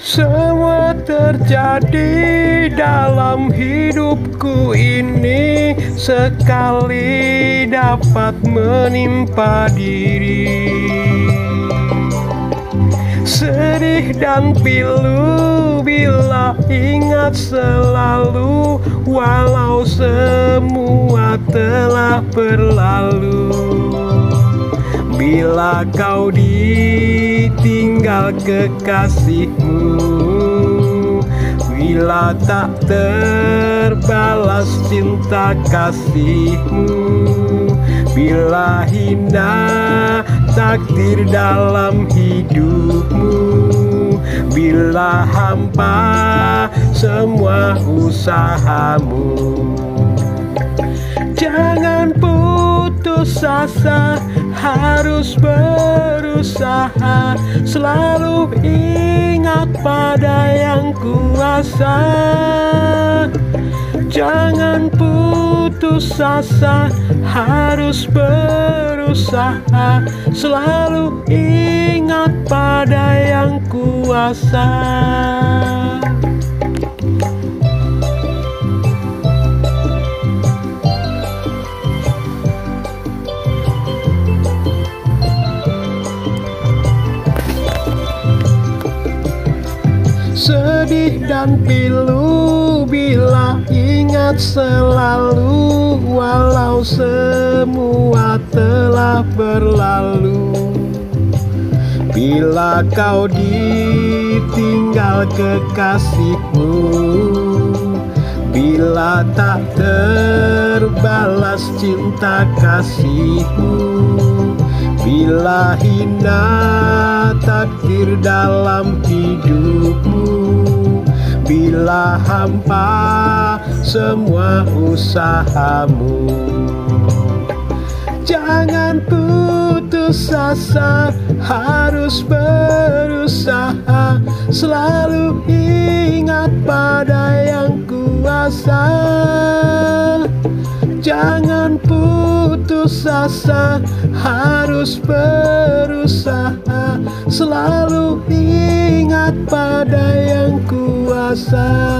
Semua terjadi dalam hidupku ini sekali dapat menimpa diri. Sedih dan pilu bila ingat selalu, walau semua telah berlalu. Bila kau ditinggal kekasihmu, bila tak terbalas cinta kasihmu, bila hina takdir dalam hidupmu, bila hampa semua usahamu. Jangan putus asa, harus berusaha, selalu ingat pada yang kuasa. Jangan putus asa, harus berusaha, selalu ingat pada yang kuasa. Sedih dan pilu bila ingat selalu, walau semua telah berlalu. Bila kau ditinggal kekasihmu, bila tak terbalas cinta kasihmu, bila hina takdir dalam hidupmu, bila hampa semua usahamu. Jangan putus asa, harus berusaha, selalu ingat pada yang kuasa. Jangan putus asa, harus berusaha, selalu ingat pada yang kuasa.